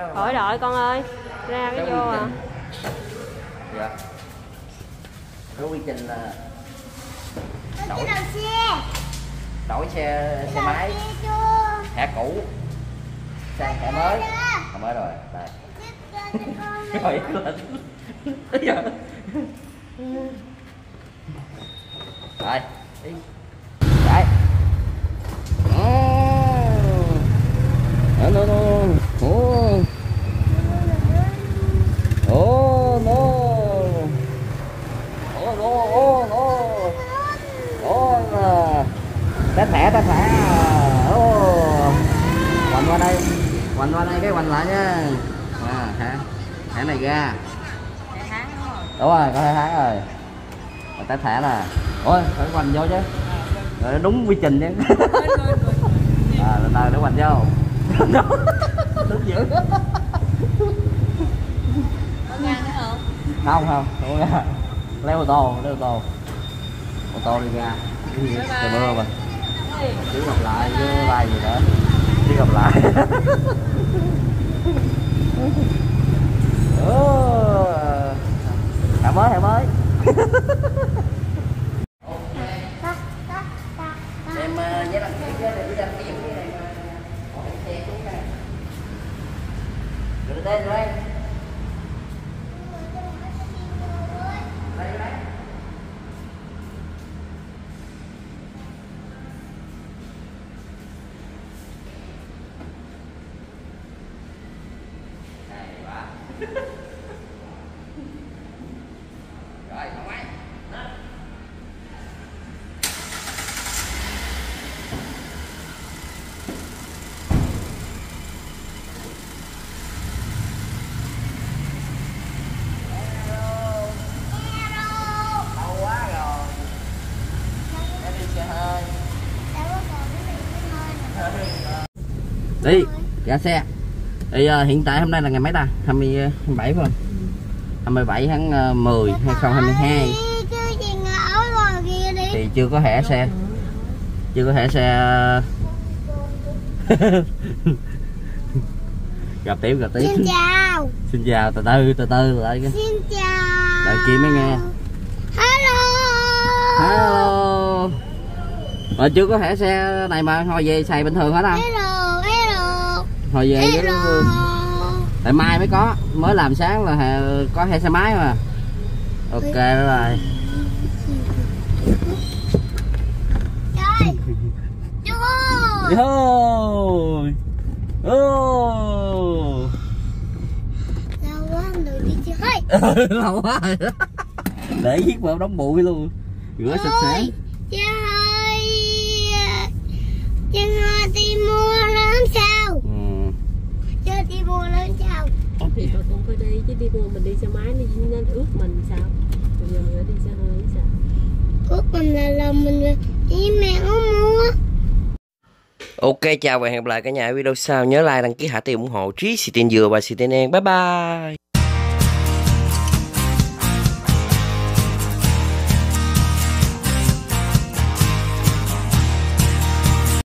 khỏi đợi con ơi, ra cái vô à. Dạ. Cái quy trình là đổi xe máy thẻ cũ sang thẻ mới. Thẻ mới rồi. Đây. Rồi lên. Rồi, đi. Đấy. No, no, no. Oh. Oh, no. Oh, no, oh, no. Oh. Test thẻ. Oh. Quành qua đây cái quành lại nha. Thẻ này ra. Đúng rồi, có 2 tháng rồi. Test thẻ nè. Ôi, phải quành vô chứ. Rồi đúng quy trình chứ. Lên đây để quành vô. Đứng giữ. Không ra. Lấy ô tô. Ô tô đi ra. Trời mưa mình. Chứ gặp lại chứ like gì nữa. Chứ gặp lại. Thẻ mới. Em giấy đăng ký chứ, để đăng ký cái này mà xe xuống nè. Rồi đây. Đây. Rồi, không ai. Đi ra xe. Thì hiện tại hôm nay là ngày mấy ta? 27 phải không? 27 tháng 10 2022. Thì chưa có thẻ xe. Gặp tiếp. Xin chào, từ từ lại. Xin chào. Đợi kia mới nghe. Hello. Mà chưa có thẻ xe này mà hồi về xài bình thường hết không? Hồi về cái tại mai mới làm sáng là có xe máy mà. Ok đó rồi. Trời. Lâu quá rồi. Để viết vào đóng bụi luôn. Rửa sạch sẽ. Chân đi mua lớn sao? Chứ đi mua lớn sao? Thì bà con phải đi chứ đi mua mình đi xe máy nên ướt mình sao? Bây giờ mình đi xe hơi sao? Ướt mình là mình đi mẹ không mua. Ok, chào và hẹn gặp lại cả nhà ở video sau. Nhớ like, đăng ký, hạ tiền ủng hộ Trí, Xì Tiền Dừa và Xì Tiền An. Bye bye.